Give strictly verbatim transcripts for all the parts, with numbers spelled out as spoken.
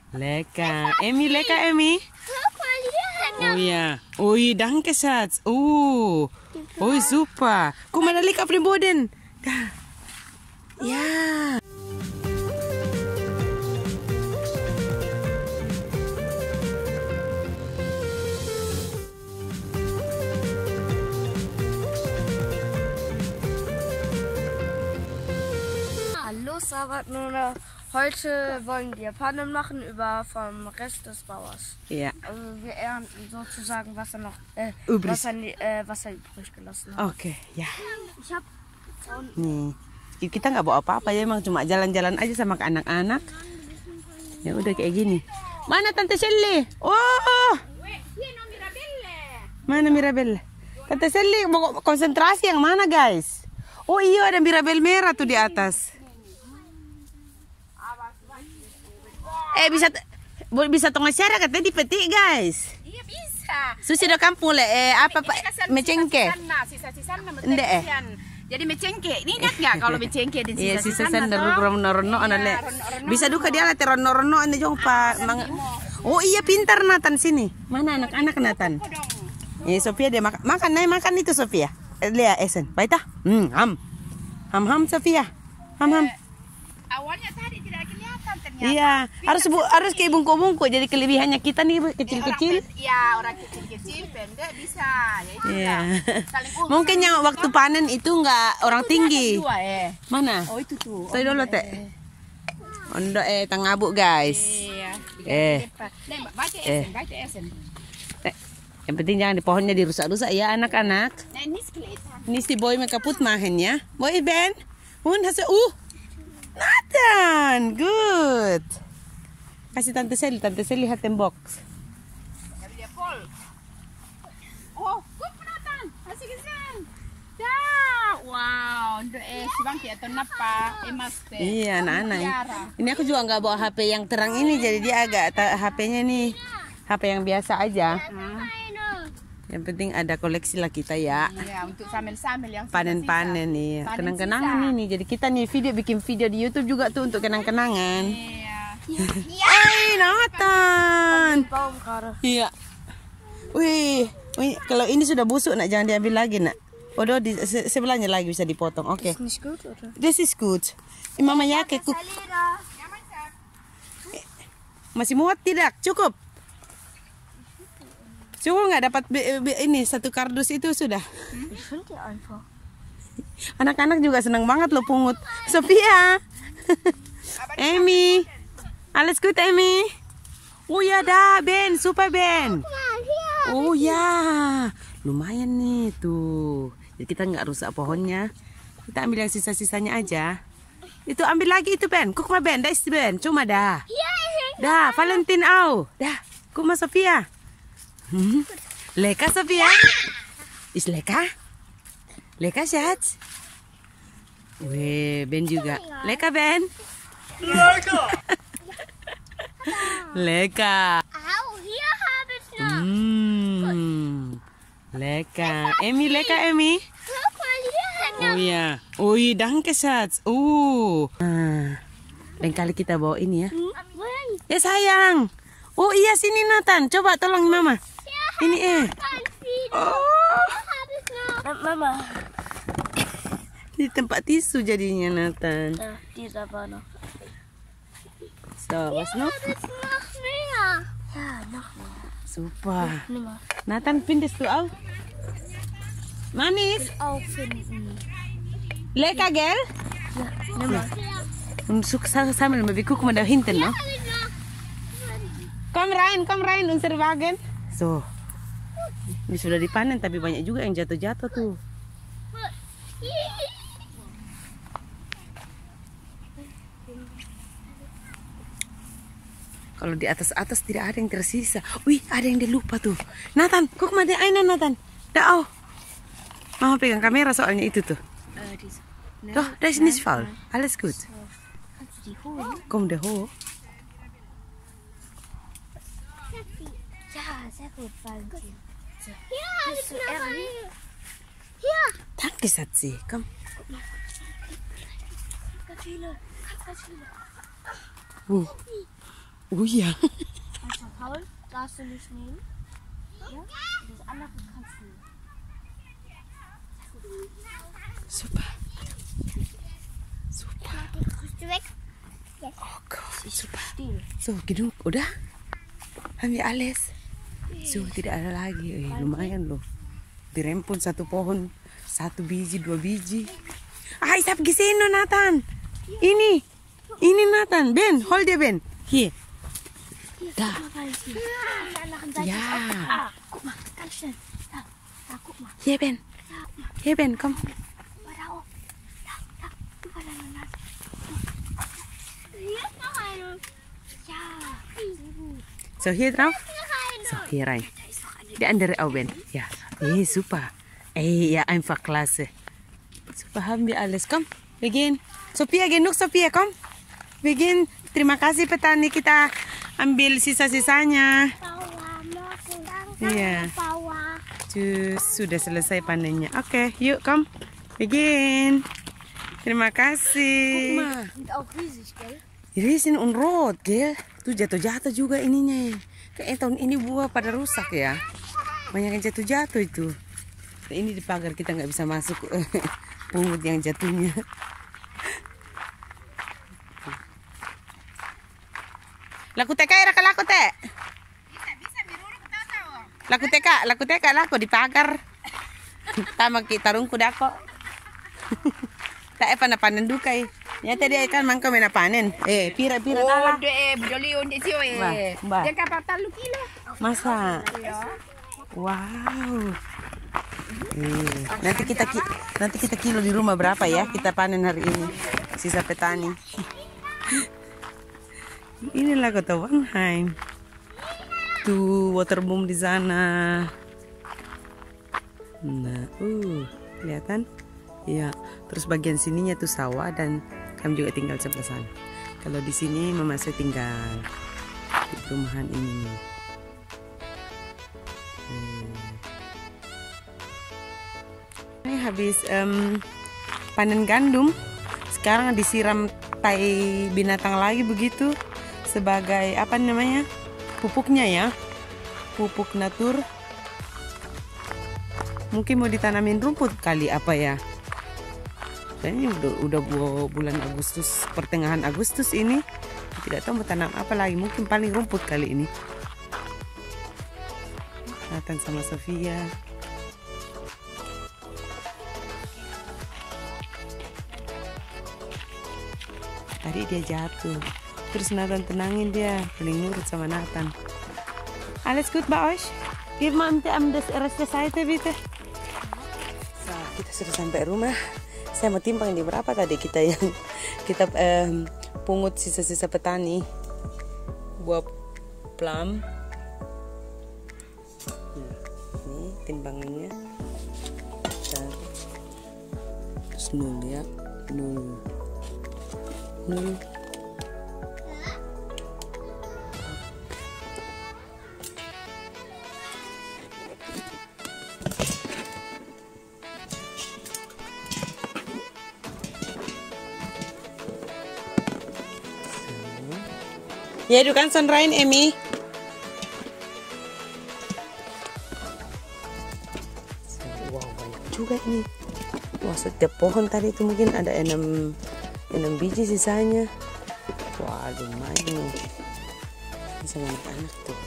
Lecker. Emmy, lecker, Emmy? Guck mal hier. Oh ja. Ui, danke, Schatz. Uh. Ui, super. Guck mal, da liegt auf dem Boden. Da. Ja. Hallo Sabat Nuna. Heute wollen wir Pannen machen über vom Rest des Bauers. Ja. Also wir ernten sozusagen, was er noch äh, Übrig. was er, äh, was er übrig gelassen hat. Oke, ya. Ich hab Nih, kita nggak bawa apa-apa ya, emang cuma jalan-jalan aja sama ke anak-anak. Ya udah kayak gini. Mana Tante Shelly? Oh, mana Mirabelle? Tante Shelly mau konsentrasi yang mana, guys? Oh iya, ada Mirabelle merah tuh di atas. Eh bisa bisa tengah syara katanya dipetik, guys. Iya bisa. Susi do kampung le eh apa Pak mecengke? Sisa-sisa Ndek eh. Jadi mecengke. Ini ingat nggak kalau mecengke dan Iya sisa-sisa? sisa sandar rono-rono anale. Bisa duka dia latih rono-rono ane jong Pak. Oh iya pintar Nathan sini. Mana anak-anak Nathan? Eh Sofia dia makan makan naik makan itu Sofia. Lihat Esen. Baita. Hmm, ham. Ham ham Sofia. Ham ham. Awalnya tadi tidak kelihatan ternyata. Iya, harus bu, harus kayak bungku-bungku. Jadi kelebihannya kita nih kecil-kecil. Iya, orang kecil-kecil pendek bisa. Ya itu Iya. saling urus. Mungkin yang waktu panen itu nggak orang tinggi. Dua eh. Mana? Oh itu tuh. Saya dulu teh. Ondo eh tangabuk guys. Iya. Eh. Nih, baca Eh. esen, baca esen. Eh, yang penting jangan di pohonnya dirusak-rusak ya anak-anak. Nah, ini kelihatan. Ini si boy may kaput mahen ya. Boy Ben. Hun hasa uh. Nathan, good. Kasih Tante Sally, Tante Sally lihat box. Tapi dia full. Oh, good penonton. Masih kesan. Dah. Wow, untuk eh subang ki atau napa emas teh. Iya anak-anak. Ini aku juga nggak bawa H P yang terang ini, jadi dia agak H P-nya nih H P yang biasa aja. Yang penting ada koleksi lah kita ya. Iya, untuk sambil-sambil yang Panen-panen nih, Panen kenang-kenangan ini. Jadi kita nih video bikin video di YouTube juga tuh untuk kenang-kenangan. Iya. Hai Nathan. baum karo. Iya. Wih, wih, kalau ini sudah busuk nak jangan diambil lagi nak. Podo di se sebelahnya lagi bisa dipotong. Oke. Okay. Nicht gut oder? This is good. Eh, Mama ya kekuk. Masih muat tidak? Cukup. Cukup nggak dapat ini satu kardus itu sudah. Ich finde die einfach. Anak-anak juga senang banget lo pungut. Sophia. Amy. Alles gut Amy? Oh ya dah Ben, super Ben. Oh ya. Lumayan nih tuh. Jadi kita nggak rusak pohonnya. Kita ambil yang sisa-sisanya aja. Itu ambil lagi itu Ben. Guck mal Ben, da ist Ben. Cuma dah. Dah, Valentin au. Dah. Guck mal Sophia. Hmm. Lecker Sophia? Is lecker? Lecker Schatz? Weh, Ben juga. Lecker Ben? Lecker. Lecker. Au, hier habe ich noch. Hmm. Lecker. Emmy, lecker Emmy? Guck mal hier. Oh ya. Oh iya, danke Schatz. Uh. Nah, lain kali kita bawa ini ya. Ya sayang. Oh iya sini Nathan. Coba tolong Mama. Ini eh. Oh. Mama. Di tempat tisu jadinya Nathan. Ja, dieser war noch. So, was noch? Jetzt noch mehr. Ja, noch mehr. Super. Nimm mal. Nathan, findest du auch? Manis? Auffinden. Lecker, gell? Ja, nimm mal. Und so sammeln wir. Wir gucken mal da hinten, ne? Komm rein, komm rein, unser Wagen. So. Ini sudah dipanen, tapi banyak juga yang jatuh-jatuh tuh. Kalau di atas-atas tidak ada yang tersisa. Wih, ada yang dilupa tuh. Nathan, guck mal, der eine Nathan. Da auch. Mama pegang kamera soalnya itu tuh. Äh, diese. Doch, das ist nicht faul. Alles gut. Kannst du die holen? Komm da hoch. Ja, sehr gut, Valentin. So. Hier habe ich noch eine. Hier. Danke, Schatzi. Komm. Ganz viele. Ganz, ganz viele. Uh. Oh iya. Also Paul, darfst du nicht nehmen? Ja? Das andere kannst du nehmen. Super. Super. Kriegst du weg? Oh Gott, super. Stiel. So, genug, udah? Haben wir alles? So, tidak ada lagi. Eh, lumayan loh. Dirempun satu pohon, satu biji, dua biji. Ah, ich hab gesehen, no, Nathan. Ini. Ini Nathan. Ben, hold dia, Ben. Hier. Da. An der anderen Seite Ja. ist auch. Ah, guck mal, ganz schnell. Da, da, guck mal. Hier, Ben. Hier, Ben, komm. Mal da hoch. Da, da, über deine Nase. Hier ist noch eine. Ja, sehr gut. So, hier drauf. Noch eine. So, hier rein. Da ist noch eine. Die andere auch, Ben. Ja. Eh, super. Eh, ja, einfach klasse. Super, haben wir alles. Komm, wir gehen. Sophia, genug, Sophia, komm. Wir gehen. Terima kasih petani, kita ambil sisa-sisanya. Iya. Cus, sudah selesai panennya. Oke, yuk, kom. Begin. Terima kasih. Sind auch riesig, gell? Irisin und rot, gel. Tuh jatuh-jatuh juga ininya. Kayak tahun ini buah pada rusak ya. Banyak yang jatuh-jatuh itu. Nah, ini di pagar kita nggak bisa masuk. Pungut yang jatuhnya. Laku teka era ka laku te. Bisa, bisa, miruruk tahu-tahu. Laku teka, laku teka laku di pagar. Tama kita rungku dako. Tak apa na panen dukay. Ya tadi kan mangko mena panen. Eh, pira-pira Oh, tala. de budoli on de sio Mbak, eh. mbak. Dia kapal talu kilo. Masa? Wow. Eh, nanti kita ki- nanti kita kilo di rumah berapa ya? Kita panen hari ini. Sisa petani. Inilah kota Wanheim. Tuh waterboom di sana. Nah, uh, kelihatan? Ya, terus bagian sininya tuh sawah dan kami juga tinggal sebelah sana. Kalau di sini Mama saya tinggal di perumahan ini. Hmm. Ini habis em, panen gandum. Sekarang disiram tai binatang lagi begitu sebagai apa namanya? Pupuknya ya. Pupuk natur. Mungkin mau ditanamin rumput kali apa ya? Dan ini udah, udah bulan Agustus, pertengahan Agustus ini. Tidak tahu mau tanam apa lagi. Mungkin paling rumput kali ini. Nathan sama Sofia. Tadi dia jatuh. Terus Nathan tenangin dia. Paling nurut sama Nathan. Alles gut bei euch? Gib mal am das erste Seite bitte. So, kita sudah sampai rumah. Saya mau timbang ini berapa tadi kita yang kita eh, pungut sisa-sisa petani buah plum. Nah, ini timbangannya. Dan terus nol ya, nol, nol. Ya, du kannst dann rein, Emmy. Wow, banyak juga ini. Wah, setiap pohon tadi itu mungkin ada enam, enam biji sisanya. Wah, lumayan nih. Ini sama anak-anak tuh.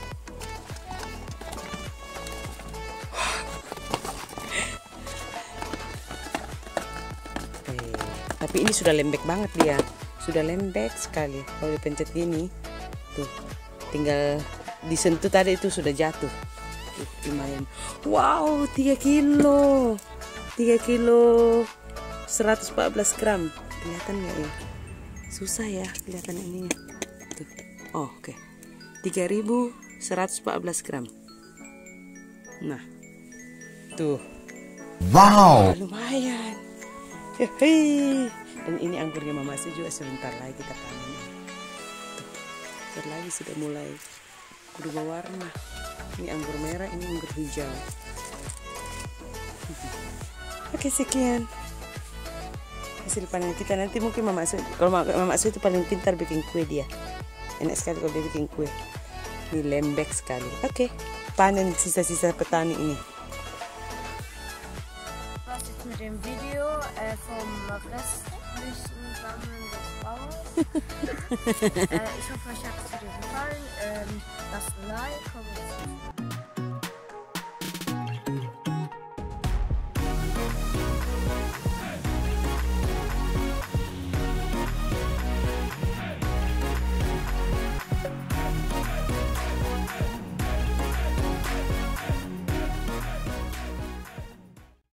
Eh, tapi ini sudah lembek banget dia. Sudah lembek sekali. Kalau dipencet gini. Tuh, tinggal disentuh tadi itu sudah jatuh. Tuh, lumayan. Wow, tiga kilo. tiga kilo seratus empat belas gram. Kelihatan nggak ya? Susah ya kelihatan ininya. Tuh. Oh, oke. Okay. tiga ribu seratus empat belas gram. Nah. Tuh. Wow. Lumayan. Hei. Dan ini anggurnya Mama Su juga sebentar lagi kita panen. Bentar lagi sudah mulai berubah warna. Ini anggur merah, ini anggur hijau. Oke, sekian hasil panen kita. Nanti mungkin Mama Su, kalau Mama Su itu paling pintar bikin kue dia. Enak sekali kalau dia bikin kue. Ini lembek sekali. Oke, panen sisa-sisa petani ini. Was jetzt mit dem Video äh, vom restlichen Sammeln des Bauers. äh, ich hoffe, euch hat das Video gefallen. Ähm, lasst ein Like, kommentiert.